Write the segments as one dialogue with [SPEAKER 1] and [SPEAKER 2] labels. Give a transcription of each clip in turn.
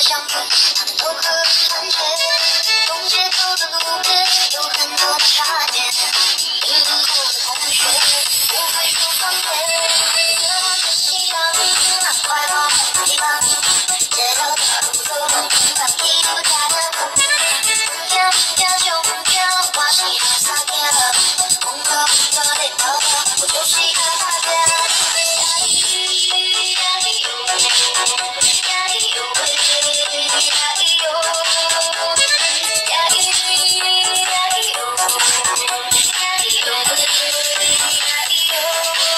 [SPEAKER 1] 相逢，他们都和团结。东街头的路边有很多的茶店，00后的同学不会说方言。夜晚的夕阳，那快乐的地方，街道的路走路，那屁股夹着风，呀呀就呀，哇西哈撒开了，红的红的脸泡泡，我就喜欢他的。呀咿呀咿哟，呀咿哟喂，呀咿哟，呀咿呀咿哟，呀咿哟喂，呀咿哟。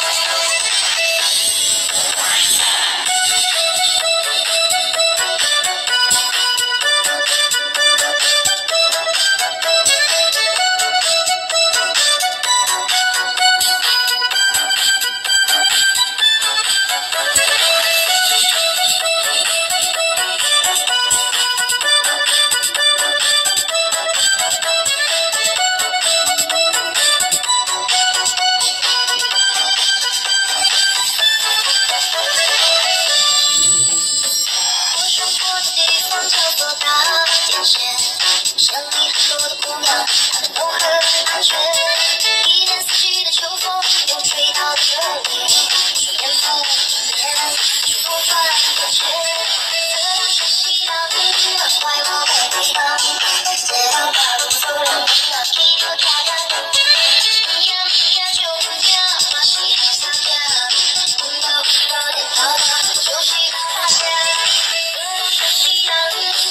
[SPEAKER 1] 我生活的地方叫做大电线，城里很多的姑娘，她们都很安全。一年四季的秋风又吹到了这里，说年复一年，去多赚点钱。这样是西洋，那快乐的地方，街道大路走人，那皮肤夹着呀呀就呀，马西哈撒呀，红的红的脸泡泡，我就喜欢他家。这样是西洋，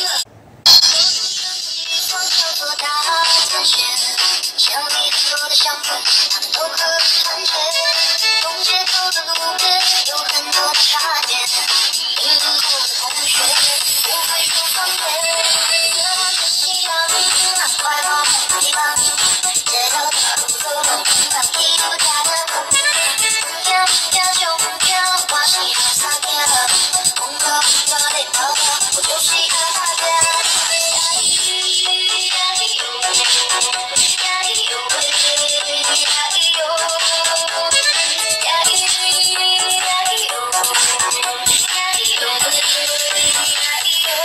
[SPEAKER 1] 地方叫做大前线，城里很多的相逢，他们都和团结。东街头的路边有很多的茶店，00后的同学不会说方言。夜晚的夕阳，那快乐的地方，街道的路走路，那屁股夹着风，呀呀就呀，哇西哈撒开了，红的红的脸泡泡，我就喜欢他家。呀咿呀咿哟，呀咿哟喂，呀咿哟，呀咿呀咿哟，呀咿哟喂，呀咿哟。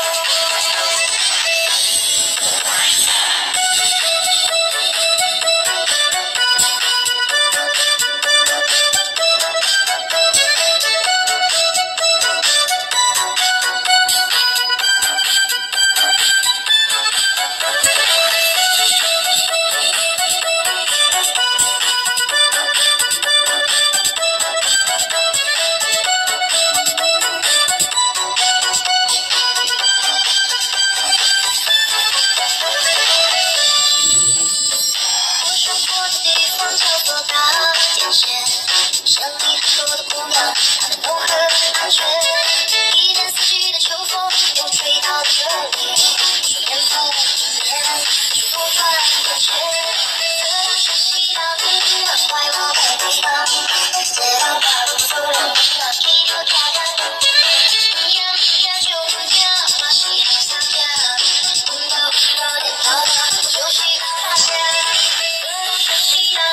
[SPEAKER 1] 我生活的地方叫做大电线，城里很多的姑娘，她们都很安全。一年四季的秋风又吹到了这里，说年复一年，去多赚点钱。这样是西洋，那快乐的地方，街道大路走人，那皮肤夹着呀呀就呀，马西哈撒呀，红的红的脸泡泡，我就喜欢他家。这样是西洋，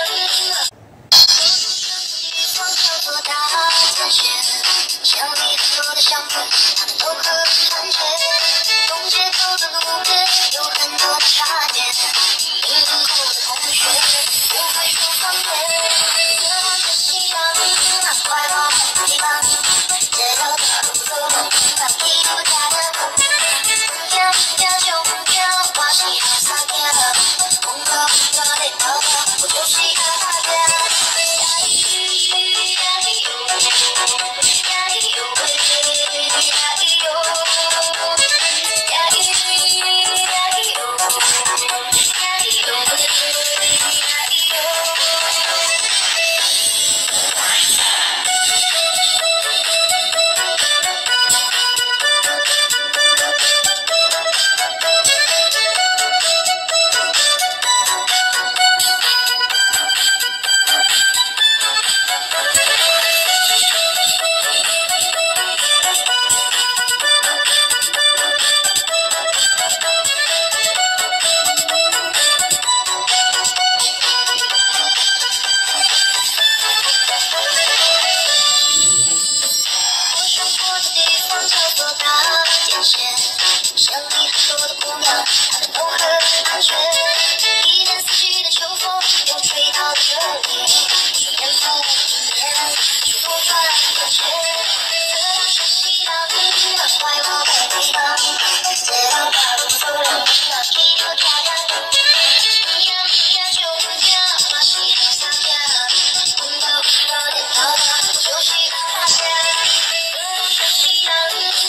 [SPEAKER 1] 地方叫做大前线，城里很多的相逢，他们都和团结。东街头的路边有很多的茶店，00后的同学不会说方言。夜晚的夕阳，那快乐的地方，街道的路走路，那屁股夹着风，呀呀就呀，哇西哈撒呀，红的红的脸泡泡，我就喜欢他家。呀咿呀咿哟，呀咿哟喂，呀咿哟。 城里很多的姑娘，她们都很安全。一年四季的秋风又吹到了这里，说年复一年，去多转个圈。这大是西洋，怀抱北方，这样把路走人，一个家家。呀呀，就叫马西和萨家，红豆热点头的，就喜欢他家。这大是西洋。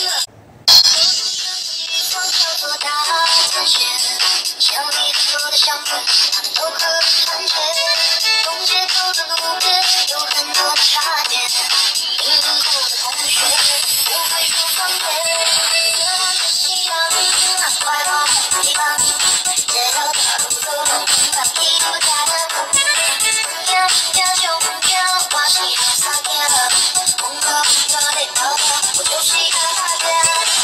[SPEAKER 1] 地方叫做大前线，乡里很多的乡村，他们都很安全。东街头的路边有很多的茶店，00后的同学不会说方言。这大是西洋，怀抱北方，街头的路走人，一个家的呀呀，就叫马西和萨家，红豆热点头的，我就喜欢他家。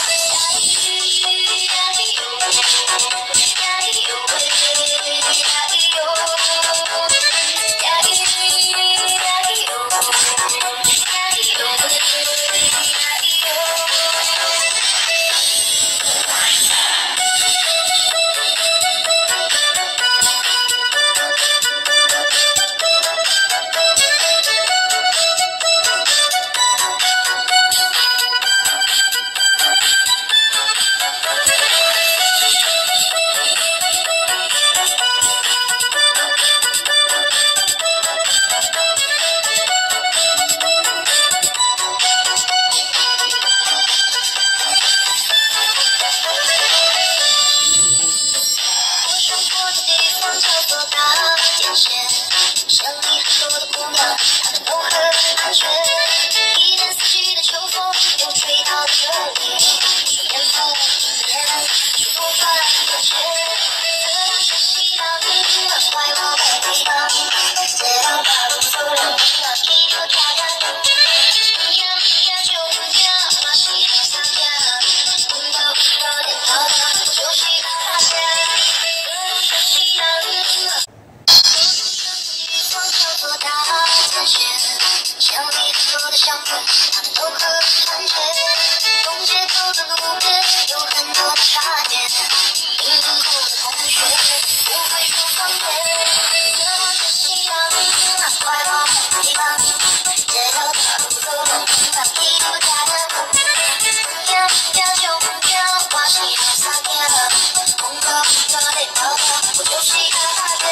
[SPEAKER 1] 叫做大电线，乡里很多的姑娘，她们都很安全。一年四季的秋风又吹到了这里，说年复一年，去多转个圈。这大是西洋，怀抱北方，这样把路走人，一个家家。呀呀，就叫马西和萨家，红豆热点头的，我就喜欢他家。这大是西洋。地方叫做大前线，乡里很多的乡村，他们都很安全。东街头的路边有很多的茶店，00后的同学不会说方言。这大是西洋，怀抱北方，街头的路走人，一个家的呀呀，就叫马西和萨家，红豆热点头的，我就喜欢他家。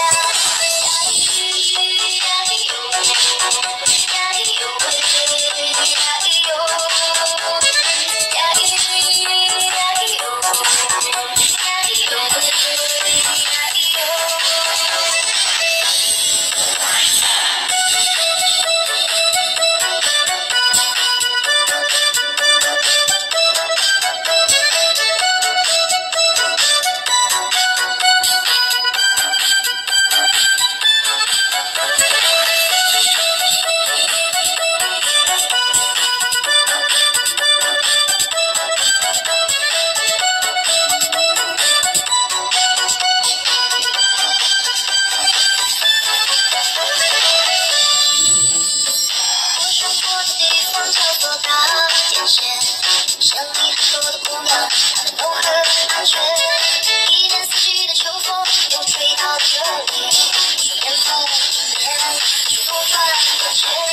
[SPEAKER 1] 叫做大电线，乡里很多的姑娘，她们都很安全。一年四季的秋风又吹到了这里，说年复一年，去多转个圈。